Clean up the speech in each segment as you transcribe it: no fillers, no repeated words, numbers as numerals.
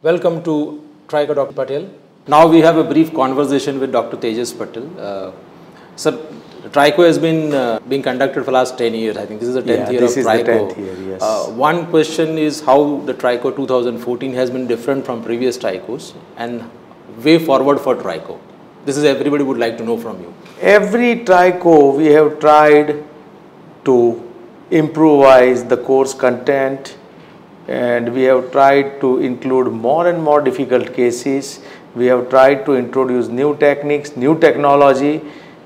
Welcome to Trico Dr. Patel. Now we have a brief conversation with Dr. Tejas Patel. Sir, Trico has been being conducted for the last 10 years. I think this is the 10th year of Trico. This is the 10th year, yes. One question is how the Trico 2014 has been different from previous Tricos and way forward for Trico. This is everybody would like to know from you. Every Trico we have tried to improvise the course content, and we have tried to include more and more difficult cases. We have tried to introduce new techniques, new technology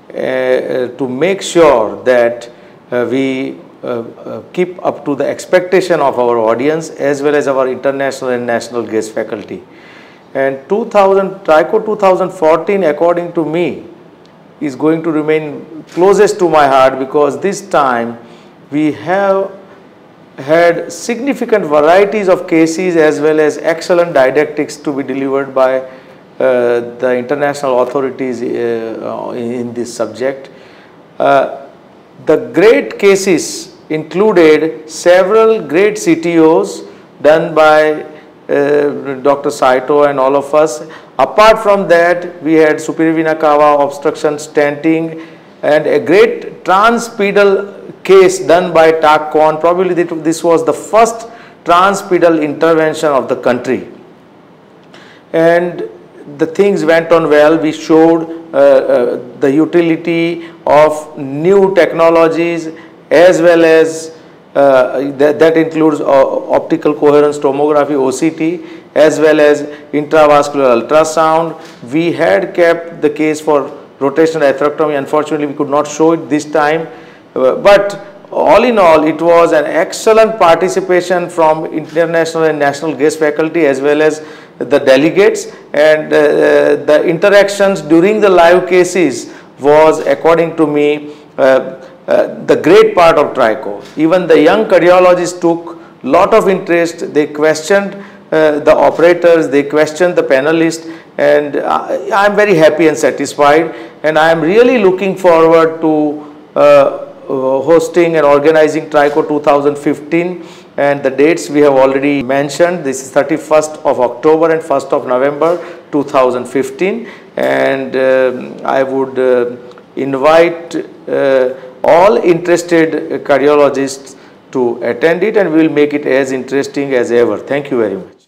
to make sure that we keep up to the expectation of our audience as well as our international and national guest faculty. And Trico 2014, according to me, is going to remain closest to my heart, because this time we have had significant varieties of cases as well as excellent didactics to be delivered by the international authorities in this subject. The great cases included several great CTOs done by Dr. Saito and all of us. Apart from that, we had superior vena cava obstruction stenting and a great transpedal case done by Tak Kon. Probably this was the first transpedal intervention of the country, and the things went on well. We showed the utility of new technologies as well as that includes optical coherence tomography, OCT, as well as intravascular ultrasound. We had kept the case for rotational atherectomy. Unfortunately, we could not show it this time. But all in all, it was an excellent participation from international and national guest faculty as well as the delegates, and the interactions during the live cases was, according to me, the great part of Trico. Even the young cardiologists took lot of interest. They questioned the operators, they questioned the panelists, and I am very happy and satisfied, and I am really looking forward to hosting and organizing Trico 2015, and the dates we have already mentioned. This is 31st of October and 1st of November 2015, and I would invite all interested cardiologists to attend it, and we will make it as interesting as ever. Thank you very much.